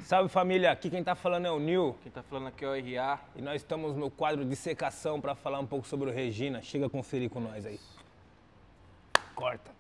Salve família, aqui quem tá falando é o Nil. Quem tá falando aqui é o RA. E nós estamos no quadro de secação para falar um pouco sobre o Regina. Chega a conferir com nós aí. Corta.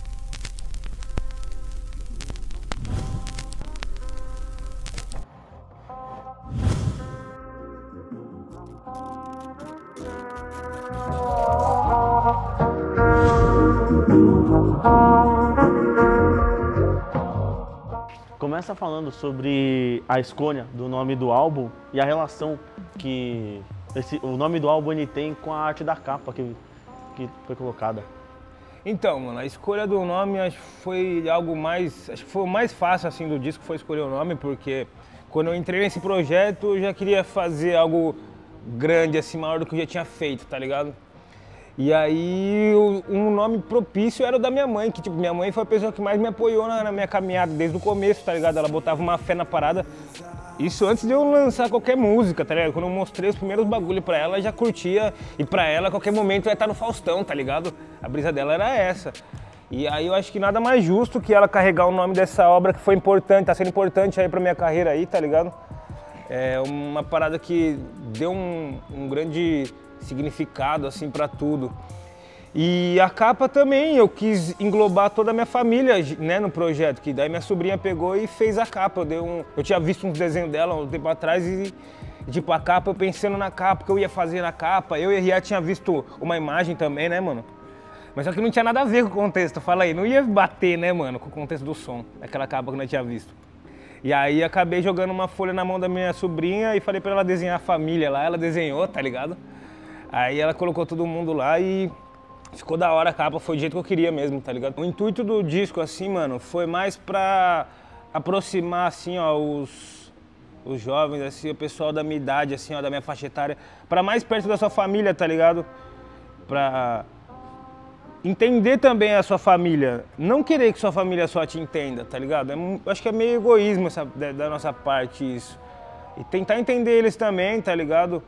Começa falando sobre a escolha do nome do álbum e a relação que o nome do álbum ele tem com a arte da capa que foi colocada. Então, mano, a escolha do nome acho que foi algo mais... Acho que foi o mais fácil, assim, do disco, foi escolher o nome, porque quando eu entrei nesse projeto, eu já queria fazer algo grande, assim, maior do que eu já tinha feito, tá ligado? E aí, um nome propício era o da minha mãe, que, tipo, minha mãe foi a pessoa que mais me apoiou na minha caminhada desde o começo, tá ligado? Ela botava uma fé na parada. Isso antes de eu lançar qualquer música, tá ligado? Quando eu mostrei os primeiros bagulho pra ela, já curtia. E pra ela, a qualquer momento, ia estar no Faustão, tá ligado? A brisa dela era essa. E aí, eu acho que nada mais justo que ela carregar o nome dessa obra que foi importante, tá sendo importante aí pra minha carreira aí, tá ligado? É uma parada que deu um grande significado, assim, pra tudo. E a capa também, eu quis englobar toda a minha família, né, no projeto, que daí minha sobrinha pegou e fez a capa. Eu tinha visto uns desenhos dela um tempo atrás e, tipo, a capa, eu pensando na capa, que eu ia fazer na capa. Eu e a Ria tinha visto uma imagem também, né, mano? Mas só que não tinha nada a ver com o contexto, fala aí, não ia bater, né, mano, com o contexto do som, aquela capa que nós tinha visto. E aí acabei jogando uma folha na mão da minha sobrinha e falei pra ela desenhar a família lá, ela desenhou, tá ligado? Aí ela colocou todo mundo lá e ficou da hora a capa, foi do jeito que eu queria mesmo, tá ligado? O intuito do disco, assim, mano, foi mais pra aproximar, assim, ó, os jovens, assim, o pessoal da minha idade, assim, ó, da minha faixa etária, pra mais perto da sua família, tá ligado? Pra entender também a sua família, não querer que sua família só te entenda, tá ligado? Acho que é meio egoísmo da nossa parte isso. E tentar entender eles também, tá ligado?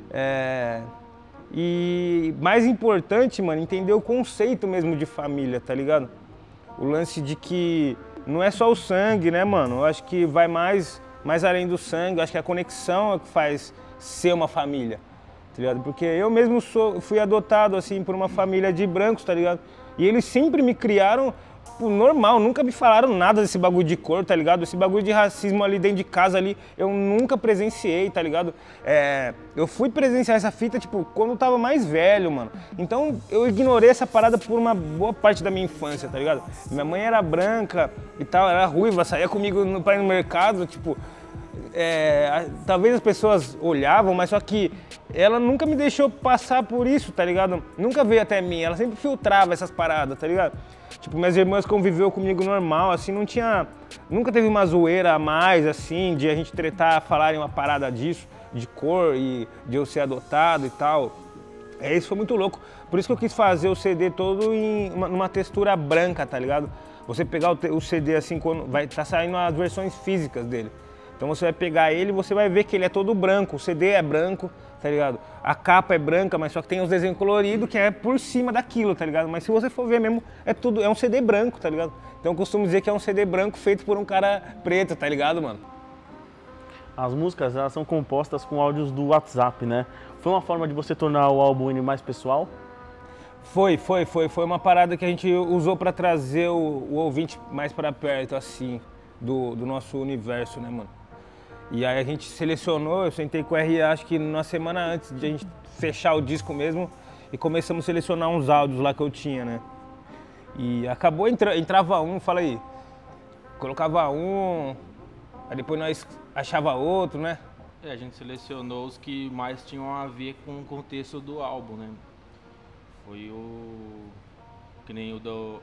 E mais importante, mano, entender o conceito mesmo de família, tá ligado? O lance de que não é só o sangue, né, mano? Eu acho que vai mais além do sangue, eu acho que a conexão é o que faz ser uma família, tá ligado? Porque eu mesmo fui adotado, assim, por uma família de brancos, tá ligado? E eles sempre me criaram normal, nunca me falaram nada desse bagulho de cor, tá ligado? Esse bagulho de racismo ali dentro de casa ali, eu nunca presenciei, tá ligado? Eu fui presenciar essa fita, tipo, quando eu tava mais velho, mano. Então, eu ignorei essa parada por uma boa parte da minha infância, tá ligado? Minha mãe era branca e tal, era ruiva, saía comigo pra ir no mercado, tipo... talvez as pessoas olhavam, mas só que ela nunca me deixou passar por isso, tá ligado? Nunca veio até mim, ela sempre filtrava essas paradas, tá ligado? Tipo, minhas irmãs conviveu comigo normal, assim, nunca teve uma zoeira a mais, assim, de a gente tretar, falarem uma parada disso, de cor e de eu ser adotado e tal. Isso foi muito louco, por isso que eu quis fazer o CD todo numa textura branca, tá ligado? Você pegar o CD assim, quando vai estar saindo as versões físicas dele. Então você vai pegar ele e você vai ver que ele é todo branco, o CD é branco, tá ligado? A capa é branca, mas só que tem os desenhos coloridos que é por cima daquilo, tá ligado? Mas se você for ver mesmo, é um CD branco, tá ligado? Então eu costumo dizer que é um CD branco feito por um cara preto, tá ligado, mano? As músicas, elas são compostas com áudios do WhatsApp, né? Foi uma forma de você tornar o álbum mais pessoal? Foi uma parada que a gente usou pra trazer o ouvinte mais pra perto, assim, do nosso universo, né, mano? E aí a gente selecionou, eu sentei com o RA, acho que uma semana antes de a gente fechar o disco mesmo, e começamos a selecionar uns áudios lá que eu tinha, né? E acabou, entrava um, fala aí, colocava um, aí depois nós achava outro, né? A gente selecionou os que mais tinham a ver com o contexto do álbum, né? Foi que nem o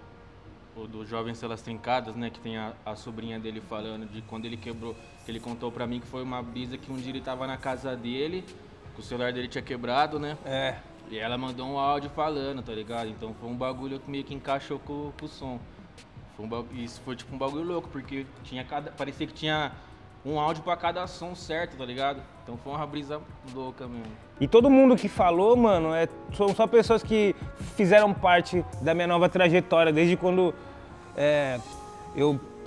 do Jovens Celas Trincadas, né, que tem a sobrinha dele falando de quando ele quebrou, que ele contou pra mim que foi uma brisa que um dia ele tava na casa dele, que o celular dele tinha quebrado, né? E ela mandou um áudio falando, tá ligado? Então foi um bagulho que meio que encaixou com o som. Isso foi tipo um bagulho louco, porque parecia que tinha um áudio pra cada som certo, tá ligado? Então foi uma brisa louca mesmo. E todo mundo que falou, mano, são só pessoas que fizeram parte da minha nova trajetória, desde quando eu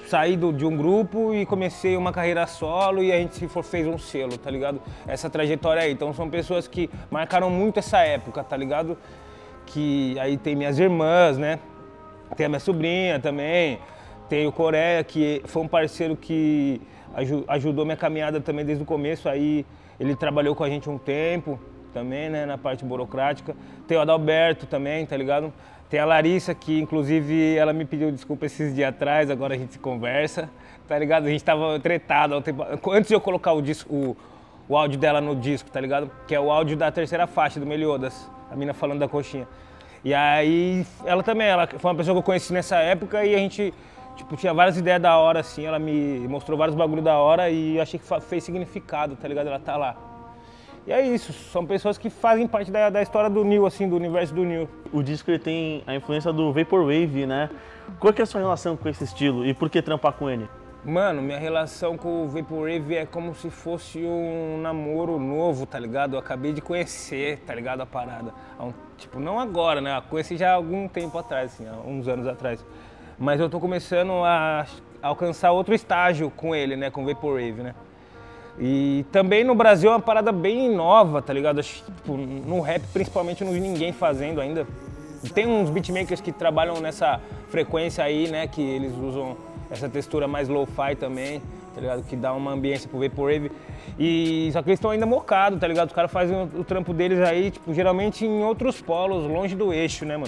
saí de um grupo e comecei uma carreira solo e a gente fez um selo, tá ligado? Essa trajetória aí. Então são pessoas que marcaram muito essa época, tá ligado? Que aí tem minhas irmãs, né? Tem a minha sobrinha também, tem o Coreia, que foi um parceiro que ajudou minha caminhada também desde o começo, aí ele trabalhou com a gente um tempo também, né, na parte burocrática. Tem o Adalberto também, tá ligado? Tem a Larissa, que inclusive ela me pediu desculpa esses dias atrás, agora a gente se conversa, tá ligado? A gente tava tretado, antes de eu colocar o áudio dela no disco, tá ligado? Que é o áudio da terceira faixa do Meliodas, a mina falando da coxinha. E aí, ela também, ela foi uma pessoa que eu conheci nessa época e a gente, tipo, tinha várias ideias da hora, assim, ela me mostrou vários bagulho da hora e eu achei que fez significado, tá ligado? Ela tá lá. E é isso, são pessoas que fazem parte da história do Nil, assim, do universo do Nil. O disco ele tem a influência do Vaporwave, né? Qual que é a sua relação com esse estilo e por que trampar com ele? Mano, minha relação com o Vaporwave é como se fosse um namoro novo, tá ligado? Eu acabei de conhecer, tá ligado, a parada. Tipo, não agora, né? Eu conheci já há algum tempo atrás, assim, há uns anos atrás. Mas eu tô começando a alcançar outro estágio com ele, né? Com o Vaporwave, né? E também no Brasil é uma parada bem nova, tá ligado? Tipo, no rap, principalmente, eu não vi ninguém fazendo ainda. Tem uns beatmakers que trabalham nessa frequência aí, né? Que eles usam essa textura mais lo-fi também, tá ligado? Que dá uma ambiência pro Vaporwave. E só que eles estão ainda mocados, tá ligado? Os caras fazem o trampo deles aí, tipo, geralmente em outros polos, longe do eixo, né, mano?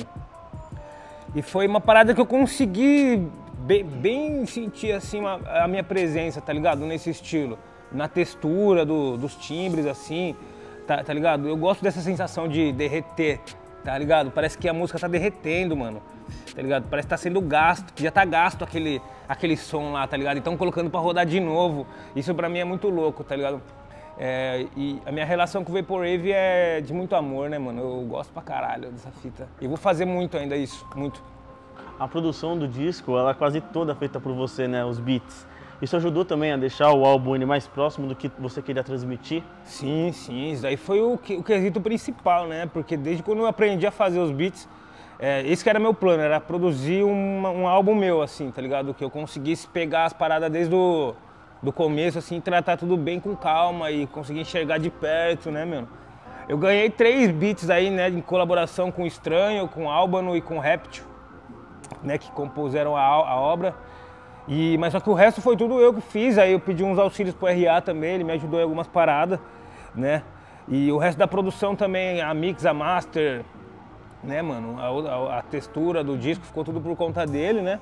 E foi uma parada que eu consegui bem sentir, assim, a minha presença, tá ligado? Nesse estilo. Na textura dos timbres, assim, tá ligado? Eu gosto dessa sensação de derreter, tá ligado? Parece que a música tá derretendo, mano, tá ligado? Parece que tá sendo gasto, que já tá gasto aquele som lá, tá ligado? Então colocando pra rodar de novo, isso pra mim é muito louco, tá ligado? E a minha relação com o Vaporwave é de muito amor, né, mano? Eu gosto pra caralho dessa fita. E vou fazer muito ainda isso, muito. A produção do disco, ela é quase toda feita por você, né? Os beats. Isso ajudou também a deixar o álbum mais próximo do que você queria transmitir? Sim, isso daí foi o quesito principal, né? Porque desde quando eu aprendi a fazer os beats, esse que era meu plano, era produzir um álbum meu, assim, tá ligado? Que eu conseguisse pegar as paradas desde do começo, assim, tratar tudo bem com calma e conseguir enxergar de perto, né, meu? Eu ganhei 3 beats aí, né, em colaboração com o Estranho, com o Albano e com o Reptil, né, que compuseram a obra. Mas só que o resto foi tudo eu que fiz, aí eu pedi uns auxílios pro RA também, ele me ajudou em algumas paradas, né? E o resto da produção também, a mix, a master, né, mano? A textura do disco ficou tudo por conta dele, né?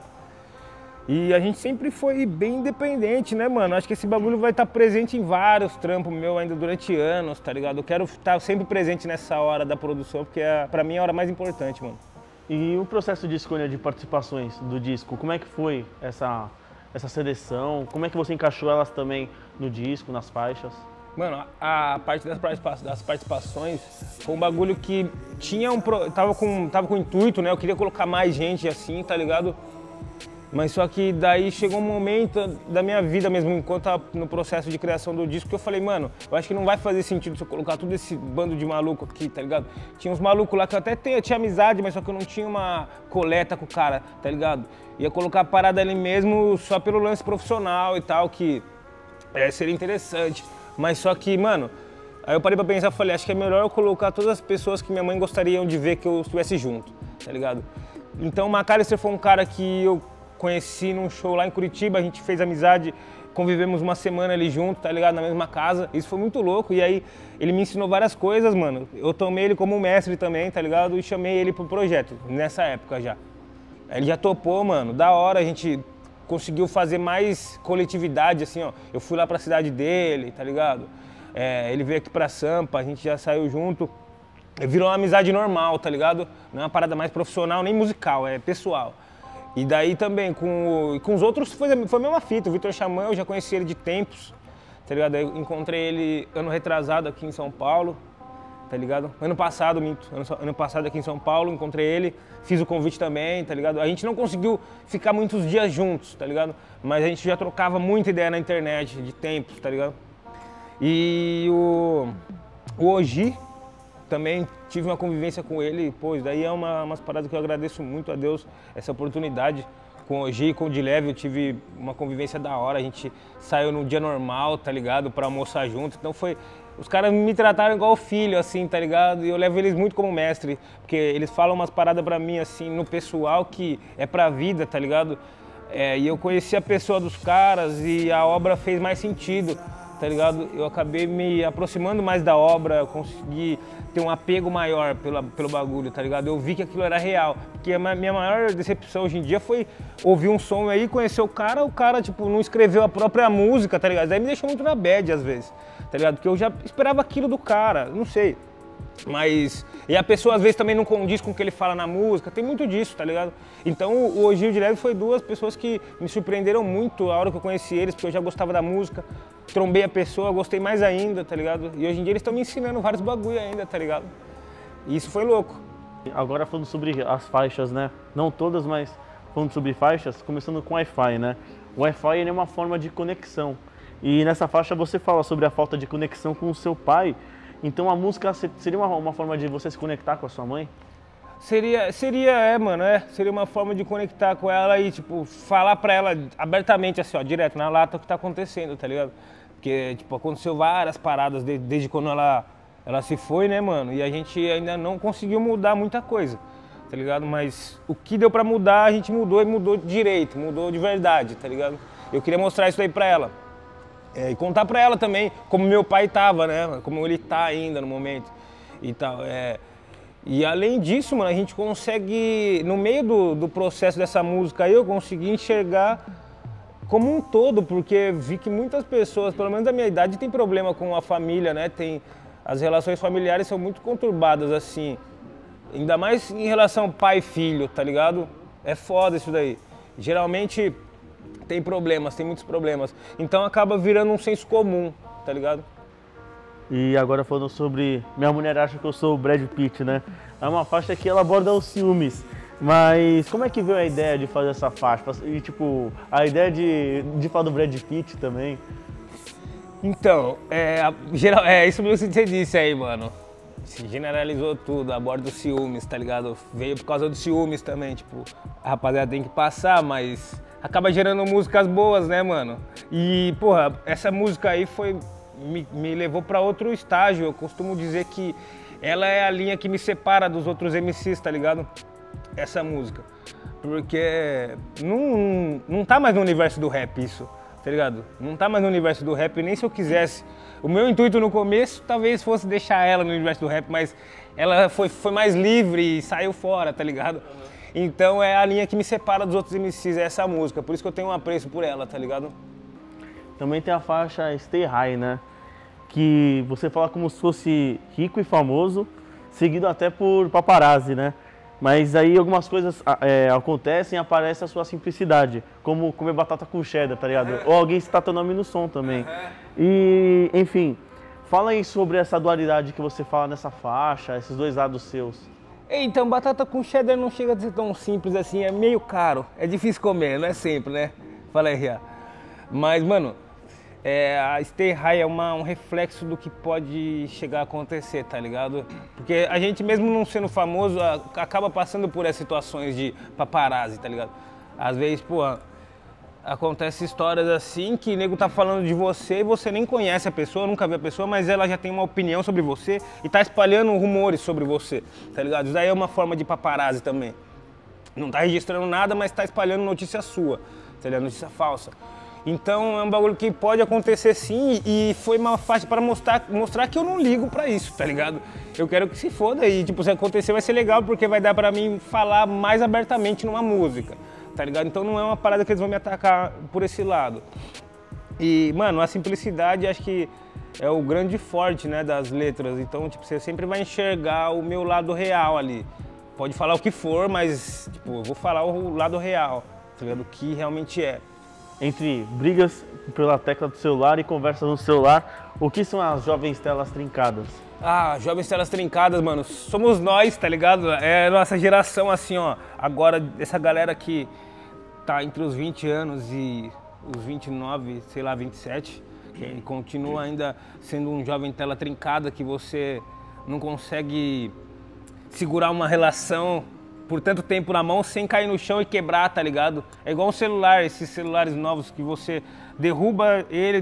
E a gente sempre foi bem independente, né, mano? Acho que esse bagulho vai estar presente em vários trampos meus ainda durante anos, tá ligado? Eu quero estar sempre presente nessa hora da produção, porque pra mim é a hora mais importante, mano. E o processo de escolha de participações do disco, como é que foi essa seleção? Como é que você encaixou elas também no disco, nas faixas? Mano, a parte das participações foi um bagulho que tava com intuito, né? Eu queria colocar mais gente assim, tá ligado? Mas só que daí chegou um momento da minha vida mesmo, enquanto tava no processo de criação do disco, que eu falei, mano, eu acho que não vai fazer sentido se eu colocar todo esse bando de maluco aqui, tá ligado? Tinha uns malucos lá que eu até tinha amizade, mas só que eu não tinha uma coleta com o cara, tá ligado? Ia colocar a parada ali mesmo só pelo lance profissional e tal, que seria interessante. Mas só que, mano, aí eu parei pra pensar e falei, acho que é melhor eu colocar todas as pessoas que minha mãe gostaria de ver que eu estivesse junto, tá ligado? Então o McAllister foi um cara que eu conheci num show lá em Curitiba, a gente fez amizade, convivemos uma semana ali junto, tá ligado? Na mesma casa. Isso foi muito louco. E aí ele me ensinou várias coisas, mano. Eu tomei ele como mestre também, tá ligado? E chamei ele pro projeto, nessa época já. Aí ele já topou, mano. Da hora, a gente conseguiu fazer mais coletividade, assim, ó. Eu fui lá pra cidade dele, tá ligado? Ele veio aqui pra Sampa, a gente já saiu junto. Virou uma amizade normal, tá ligado? Não é uma parada mais profissional, nem musical, é pessoal. E daí também, com os outros, foi a mesma fita. O Vitor Xamã, eu já conheci ele de tempos, tá ligado? Eu encontrei ele ano retrasado aqui em São Paulo, tá ligado? Ano passado aqui em São Paulo, encontrei ele, fiz o convite também, tá ligado? A gente não conseguiu ficar muitos dias juntos, tá ligado? Mas a gente já trocava muita ideia na internet, de tempos, tá ligado? E o Oji, também tive uma convivência com ele, pô, daí é umas paradas que eu agradeço muito a Deus, essa oportunidade, Com o G e com o Dileve eu tive uma convivência da hora, a gente saiu num dia normal, tá ligado? Pra almoçar junto, então foi... Os caras me trataram igual filho, assim, tá ligado? E eu levo eles muito como mestre, porque eles falam umas paradas pra mim, assim, no pessoal que é pra vida, tá ligado? E eu conheci a pessoa dos caras e a obra fez mais sentido, tá ligado? Eu acabei me aproximando mais da obra, consegui ter um apego maior pelo bagulho, tá ligado? Eu vi que aquilo era real, porque a minha maior decepção hoje em dia foi ouvir um som aí, conhecer o cara, tipo, não escreveu a própria música, tá ligado? Daí me deixou muito na bad às vezes, tá ligado? Porque eu já esperava aquilo do cara, não sei. Mas... E a pessoa às vezes também não condiz com o que ele fala na música, tem muito disso, tá ligado? Então o Ogil e o Dileve foi duas pessoas que me surpreenderam muito a hora que eu conheci eles, porque eu já gostava da música, trombei a pessoa, gostei mais ainda, tá ligado? E hoje em dia eles estão me ensinando vários bagulho ainda, tá ligado? E isso foi louco. Agora falando sobre as faixas, né? Não todas, mas falando sobre faixas, começando com Wi-Fi, né? O Wi-Fi ele é uma forma de conexão. E nessa faixa você fala sobre a falta de conexão com o seu pai. Então a música seria uma forma de você se conectar com a sua mãe? Seria, mano, seria uma forma de conectar com ela e, tipo, falar pra ela abertamente, assim, ó, direto, na lata, o que tá acontecendo, tá ligado? Porque, tipo, aconteceu várias paradas desde quando ela se foi, né, mano? E a gente ainda não conseguiu mudar muita coisa, tá ligado? Mas o que deu pra mudar, a gente mudou e mudou direito, mudou de verdade, tá ligado? Eu queria mostrar isso aí pra ela. E contar pra ela também como meu pai tava, né? Como ele tá ainda no momento e tal. E além disso, mano, a gente consegue, no meio do processo dessa música aí, eu consegui enxergar como um todo, porque vi que muitas pessoas, pelo menos da minha idade, tem problema com a família, né? As relações familiares são muito conturbadas, assim. Ainda mais em relação pai e filho, tá ligado? É foda isso daí. Geralmente... tem problemas, tem muitos problemas. Então acaba virando um senso comum, tá ligado? E agora falando sobre Minha Mulher Acha Que Eu Sou o Brad Pitt, né? É uma faixa que ela aborda os ciúmes. Mas como é que veio a ideia de fazer essa faixa? E tipo, a ideia de falar do Brad Pitt também? Então, isso mesmo que você disse aí, mano. Se generalizou tudo, aborda os ciúmes, tá ligado? Veio por causa dos ciúmes também, tipo, a rapaziada tem que passar, mas... acaba gerando músicas boas, né, mano? E, porra, essa música aí me levou pra outro estágio. Eu costumo dizer que ela é a linha que me separa dos outros MCs, tá ligado? Essa música. Porque não tá mais no universo do rap isso, tá ligado? Não tá mais no universo do rap, nem se eu quisesse. O meu intuito no começo talvez fosse deixar ela no universo do rap, mas ela foi mais livre e saiu fora, tá ligado? Então é a linha que me separa dos outros MCs, é essa música, por isso que eu tenho um apreço por ela, tá ligado? Também tem a faixa Stay High, né? Que você fala como se fosse rico e famoso, seguido até por paparazzi, né? Mas aí algumas coisas acontecem e aparece a sua simplicidade, como comer batata com cheddar, tá ligado? Ou alguém citar teu nome no som também. E, enfim, fala aí sobre essa dualidade que você fala nessa faixa, esses dois lados seus. Então, batata com cheddar não chega a ser tão simples assim, é meio caro, é difícil comer, não é sempre, né? Fala aí, Ria. Mas, mano, a Stay High é um reflexo do que pode chegar a acontecer, tá ligado? Porque a gente mesmo não sendo famoso, acaba passando por essas situações de paparazzi, tá ligado? Às vezes, pô, acontece histórias assim que o nego tá falando de você e você nem conhece a pessoa, nunca viu a pessoa, mas ela já tem uma opinião sobre você e tá espalhando rumores sobre você, tá ligado? Isso daí é uma forma de paparazzi também. Não tá registrando nada, mas tá espalhando notícia sua, tá ligado? Notícia falsa. Então é um bagulho que pode acontecer sim e foi uma faixa para mostrar que eu não ligo pra isso, tá ligado? Eu quero que se foda e tipo, se acontecer vai ser legal porque vai dar pra mim falar mais abertamente numa música. Tá ligado? Então não é uma parada que eles vão me atacar por esse lado. E, mano, a simplicidade acho que é o grande forte, né, das letras. Então, tipo, você sempre vai enxergar o meu lado real ali. Pode falar o que for, mas, tipo, eu vou falar o lado real, tá ligado? O que realmente é. Entre brigas pela tecla do celular e conversas no celular, o que são as jovens telas trincadas? Jovens telas trincadas, mano, somos nós, tá ligado? É a nossa geração, assim, ó. Agora, essa galera que tá entre os 20 anos e os 29, sei lá, 27, que continua ainda sendo um jovem tela trincada, que você não consegue segurar uma relação por tanto tempo na mão sem cair no chão e quebrar, tá ligado? É igual um celular, esses celulares novos que você derruba ele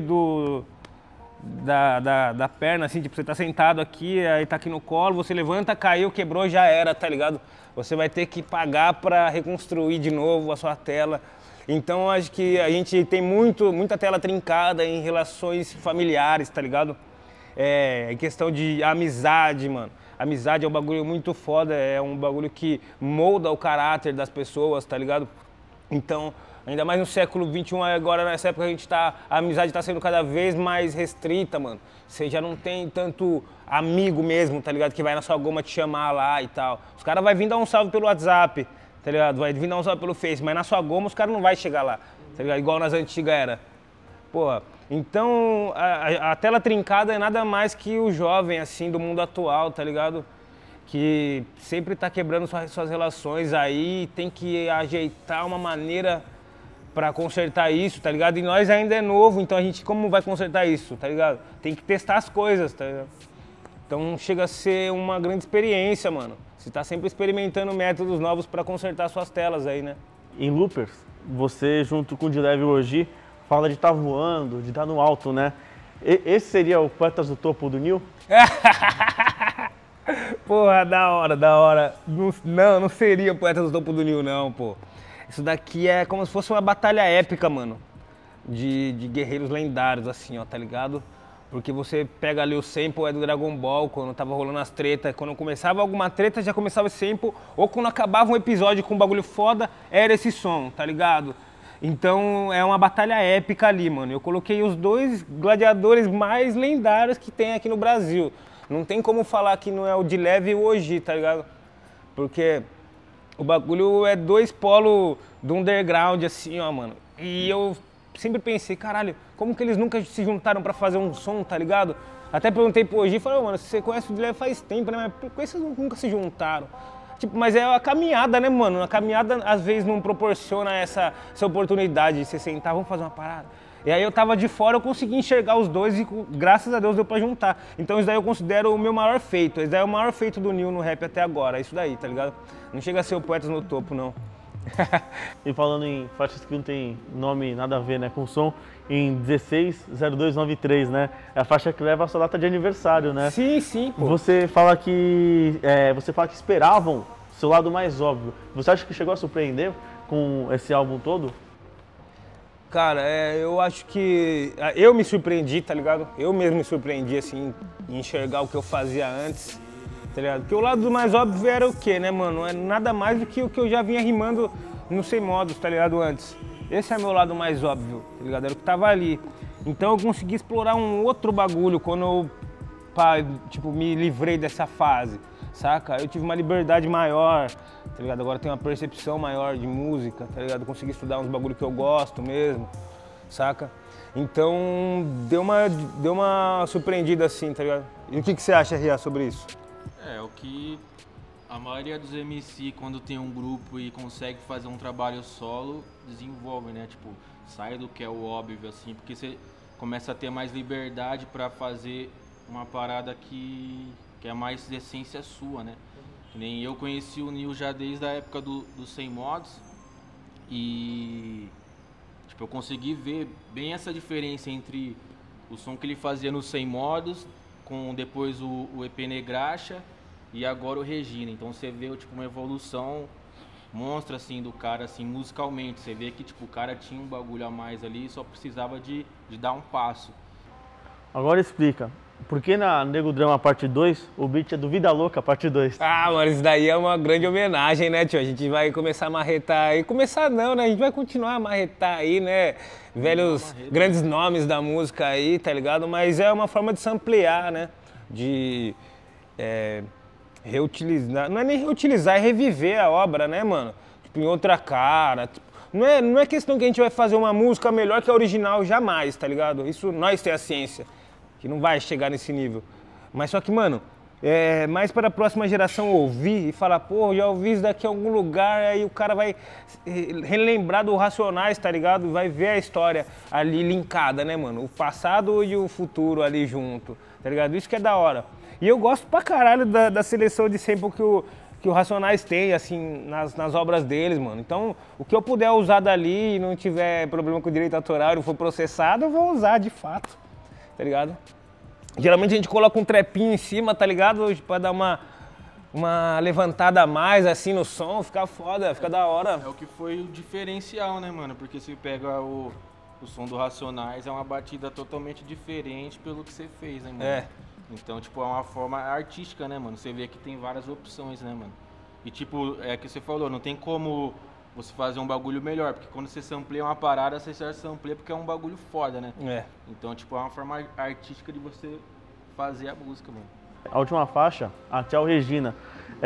da perna, assim, tipo, você tá sentado aqui, aí tá aqui no colo, você levanta, caiu, quebrou, já era, tá ligado? Você vai ter que pagar pra reconstruir de novo a sua tela. Então, acho que a gente tem muita tela trincada em relações familiares, tá ligado? Em questão de amizade, mano. Amizade é um bagulho muito foda, é um bagulho que molda o caráter das pessoas, tá ligado? Então, ainda mais no século XXI, agora nessa época a amizade tá sendo cada vez mais restrita, mano. Você já não tem tanto amigo mesmo, tá ligado? Que vai na sua goma te chamar lá e tal. Os caras vão vir dar um salve pelo WhatsApp, tá ligado? Vai vir dar um salve pelo Face, mas na sua goma os caras não vão chegar lá, tá ligado? Igual nas antigas era. Porra, então a tela trincada é nada mais que o jovem, assim, do mundo atual, tá ligado? Que sempre tá quebrando suas relações aí, tem que ajeitar uma maneira pra consertar isso, tá ligado? E nós ainda é novo, então a gente como vai consertar isso, tá ligado? Tem que testar as coisas, tá ligado? Então chega a ser uma grande experiência, mano. Você tá sempre experimentando métodos novos pra consertar suas telas aí, né? Em Loopers, você junto com o D-Level hoje fala de estar voando, de estar no alto, né? Esse seria o Poetas do Topo do Nil? Porra, da hora. Não seria Poetas do Topo do Nil, não, pô. Isso daqui é como se fosse uma batalha épica, mano. De guerreiros lendários, assim, ó, tá ligado? Porque você pega ali o sample do Dragon Ball, quando tava rolando as tretas. Quando começava alguma treta, já começava esse sample. Ou quando acabava um episódio com um bagulho foda, era esse som, tá ligado? Então é uma batalha épica ali, mano. Eu coloquei os dois gladiadores mais lendários que tem aqui no Brasil. Não tem como falar que não é o D-Level e o Oji, tá ligado? Porque o bagulho é dois polos do underground, assim, ó, mano. E eu sempre pensei, caralho, como que eles nunca se juntaram pra fazer um som, tá ligado? Até perguntei pro Oji e falei, mano, você conhece o D-Level faz tempo, né? Mas por que vocês nunca se juntaram? Tipo, mas é a caminhada, né, mano? A caminhada às vezes não proporciona essa oportunidade de você sentar, vamos fazer uma parada. E aí eu tava de fora, eu consegui enxergar os dois e graças a Deus deu pra juntar. Então isso daí eu considero o meu maior feito. Isso daí é o maior feito do Nil no rap até agora, isso daí, tá ligado? Não chega a ser o Poetas no Topo, não. E falando em faixas que não tem nome nada a ver, né, com som, em 160293, né, é a faixa que leva a sua data de aniversário, né? Sim, pô. Você fala que esperavam seu lado mais óbvio. Você acha que chegou a surpreender com esse álbum todo? Cara, eu acho que eu me surpreendi, tá ligado? Eu mesmo me surpreendi, assim, em enxergar o que eu fazia antes, tá ligado? Porque o lado mais óbvio era o quê, né, mano? Não é nada mais do que o que eu já vinha rimando no Sem Modos, tá ligado, antes. Esse é meu lado mais óbvio, tá ligado? Era o que tava ali. Então eu consegui explorar um outro bagulho quando eu, tipo, me livrei dessa fase, saca? Eu tive uma liberdade maior, tá ligado? Agora eu tenho uma percepção maior de música, tá ligado? Eu consegui estudar uns bagulho que eu gosto mesmo, saca? Então deu uma surpreendida assim, tá ligado? E o que você acha, Ria, sobre isso? É o que a maioria dos MC, quando tem um grupo e consegue fazer um trabalho solo, desenvolve, né? Tipo, sai do que é o óbvio, assim, porque você começa a ter mais liberdade pra fazer uma parada que é mais de essência sua, né? Que nem eu conheci o Nil já desde a época do Sem Modos e tipo, eu consegui ver bem essa diferença entre o som que ele fazia no Sem Modos, com depois o EP Negraxa e agora o Regina. Então você vê tipo, uma evolução monstra assim, do cara assim, musicalmente. Você vê que tipo, o cara tinha um bagulho a mais ali e só precisava de dar um passo. Agora explica. Por que na Nego Drama Parte 2, o beat é do Vida Louca Parte 2? Ah, mano, isso daí é uma grande homenagem, né, tio? A gente vai começar a marretar aí. Começar não, né? A gente vai continuar a marretar aí, né? Velhos, grandes nomes da música aí, tá ligado? Mas é uma forma de samplear, né? De reutilizar. Não é nem reutilizar, é reviver a obra, né, mano? Tipo, em outra cara. Tipo, não é questão que a gente vai fazer uma música melhor que a original, jamais, tá ligado? Isso nós temos a ciência. Que não vai chegar nesse nível. Mas só que, mano, mais para a próxima geração ouvir e falar, pô, já ouvi isso daqui em algum lugar, aí o cara vai relembrar do Racionais, tá ligado? Vai ver a história ali linkada, né, mano? O passado e o futuro ali junto, tá ligado? Isso que é da hora. E eu gosto pra caralho da seleção de sample que o Racionais tem, assim, nas obras deles, mano. Então, o que eu puder usar dali e não tiver problema com o direito autoral e não for processado, eu vou usar de fato, tá ligado? Geralmente a gente coloca um trepinho em cima, tá ligado? Pra dar uma levantada a mais, assim, no som, fica foda, fica da hora. É o que foi o diferencial, né, mano? Porque se pega o som do Racionais, é uma batida totalmente diferente pelo que você fez, né, mano? É. Então, tipo, é uma forma artística, né, mano? Você vê que tem várias opções, né, mano? E, tipo, é que você falou, não tem como você fazer um bagulho melhor, porque quando você sampleia uma parada, você já sampleia porque é um bagulho foda, né? É. Então, tipo, é uma forma artística de você fazer a música, mano. A última faixa, a Tchau Regina,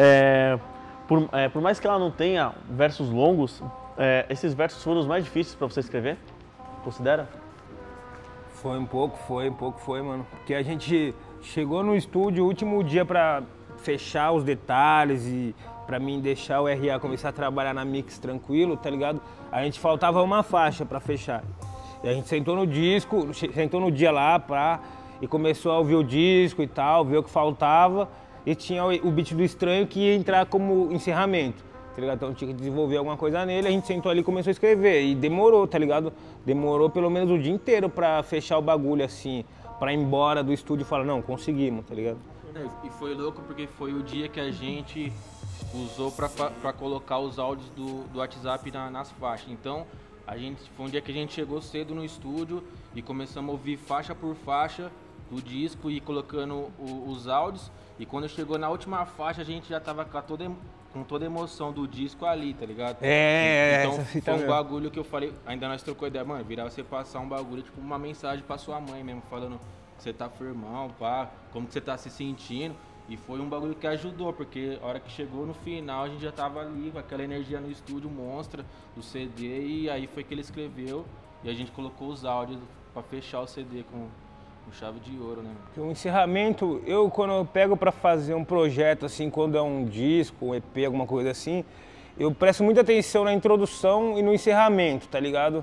por mais que ela não tenha versos longos, esses versos foram os mais difíceis pra você escrever? Considera? Foi um pouco, mano. Porque a gente chegou no estúdio o último dia pra fechar os detalhes e pra mim deixar o RA começar a trabalhar na mix tranquilo, tá ligado? A gente faltava uma faixa pra fechar. E a gente sentou no disco, sentou no dia lá e começou a ouvir o disco e tal, ver o que faltava. E tinha o beat do Estranho que ia entrar como encerramento, tá ligado? Então tinha que desenvolver alguma coisa nele, a gente sentou ali e começou a escrever. E demorou, tá ligado? Demorou pelo menos o dia inteiro pra fechar o bagulho assim, pra ir embora do estúdio e falar, não, conseguimos, tá ligado? E foi louco porque foi o dia que a gente usou pra colocar os áudios do WhatsApp nas faixas. Então, foi um dia que a gente chegou cedo no estúdio e começamos a ouvir faixa por faixa do disco e colocando os áudios. E quando chegou na última faixa, a gente já tava com toda a emoção do disco ali, tá ligado? Então foi um bagulho que eu falei, ainda nós trocou ideia, mano, virar você passar um bagulho, tipo uma mensagem pra sua mãe mesmo, falando que você tá firmão, pá, como que você tá se sentindo. E foi um bagulho que ajudou, porque a hora que chegou no final, a gente já tava ali com aquela energia no estúdio monstra do CD, e aí foi que ele escreveu e a gente colocou os áudios pra fechar o CD com chave de ouro, né? O encerramento, quando eu pego pra fazer um projeto assim, quando é um disco, um EP, alguma coisa assim, eu presto muita atenção na introdução e no encerramento, tá ligado?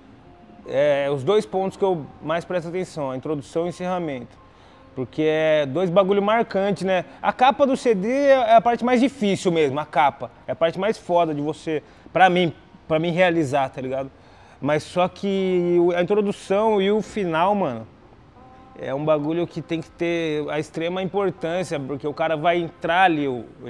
Os dois pontos que eu mais presto atenção, a introdução e o encerramento. Porque é dois bagulho marcantes, né? A capa do CD é a parte mais difícil mesmo, a capa. É a parte mais foda de você, pra mim realizar, tá ligado? Mas só que a introdução e o final, mano, é um bagulho que tem que ter a extrema importância, porque o cara vai entrar ali,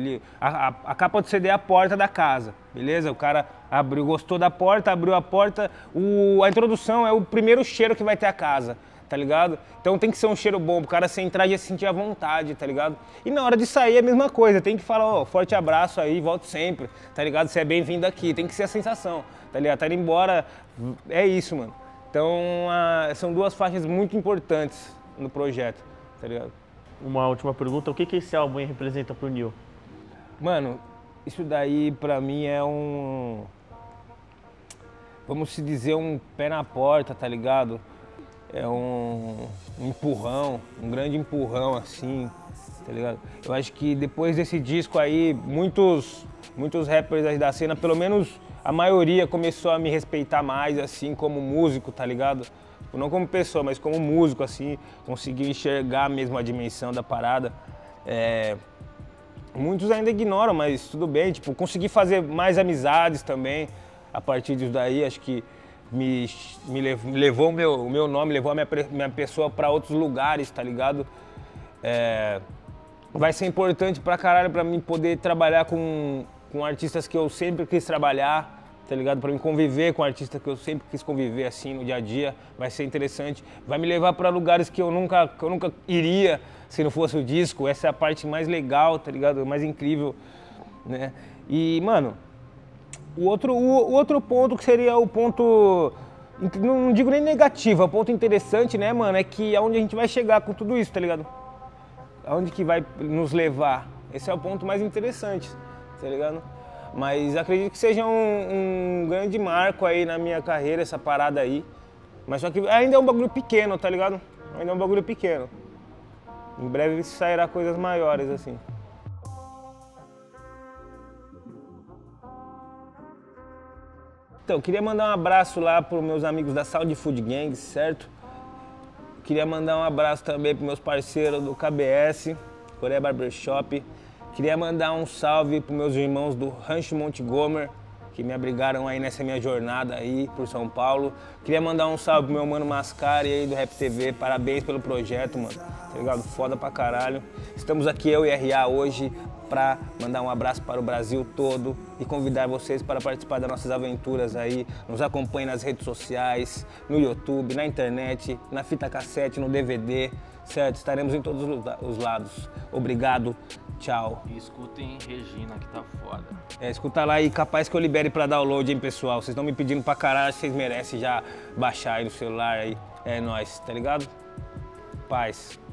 a capa do CD é a porta da casa, beleza? O cara gostou da porta, abriu a porta, a introdução é o primeiro cheiro que vai ter a casa, tá ligado? Então tem que ser um cheiro bom, o cara se entrar já se sentir à vontade, tá ligado? E na hora de sair é a mesma coisa, tem que falar, forte abraço aí, volto sempre, tá ligado? Você é bem-vindo aqui, tem que ser a sensação, tá ligado? Tá indo embora, é isso, mano. Então, são duas faixas muito importantes no projeto, tá ligado? Uma última pergunta, o que esse álbum aí representa pro Nil? Mano, isso daí pra mim é vamos se dizer, um pé na porta, tá ligado? É um empurrão, um grande empurrão assim, tá ligado? Eu acho que depois desse disco aí, muitos rappers aí da cena, pelo menos a maioria começou a me respeitar mais, assim, como músico, tá ligado? Não como pessoa, mas como músico, assim, conseguiu enxergar mesmo a dimensão da parada. Muitos ainda ignoram, mas tudo bem, tipo, consegui fazer mais amizades também a partir disso daí, acho que me levou o meu nome, levou a minha pessoa pra outros lugares, tá ligado? Vai ser importante pra caralho pra mim poder trabalhar com artistas que eu sempre quis trabalhar, tá ligado? Pra mim conviver com artistas que eu sempre quis conviver assim no dia a dia, vai ser interessante. Vai me levar pra lugares que eu nunca iria se não fosse o disco, essa é a parte mais legal, tá ligado? Mais incrível, né? E, mano, o outro ponto que seria o ponto, não digo nem negativo, é o ponto interessante, né, mano, é que aonde a gente vai chegar com tudo isso, tá ligado? Aonde que vai nos levar? Esse é o ponto mais interessante, tá ligado? Mas acredito que seja um grande marco aí na minha carreira, essa parada aí. Mas só que ainda é um bagulho pequeno, tá ligado? Ainda é um bagulho pequeno. Em breve sairá coisas maiores, assim. Então, queria mandar um abraço lá para os meus amigos da Saúde Food Gangs, certo? Queria mandar um abraço também para meus parceiros do KBS, Coreia Barbershop. Queria mandar um salve pros meus irmãos do Rancho Montgomery, que me abrigaram aí nessa minha jornada aí por São Paulo. Queria mandar um salve pro meu mano Mascari aí do Rap TV, parabéns pelo projeto, mano, tá ligado? Foda pra caralho. Estamos aqui, eu e RA, hoje, pra mandar um abraço para o Brasil todo e convidar vocês para participar das nossas aventuras aí. Nos acompanhem nas redes sociais, no YouTube, na internet, na fita cassete, no DVD, certo? Estaremos em todos os lados. Obrigado, tchau. E escutem Regina, que tá foda. Escuta lá e capaz que eu libere pra download, hein, pessoal. Vocês estão me pedindo pra caralho, vocês merecem já baixar aí no celular aí. É nóis, tá ligado? Paz.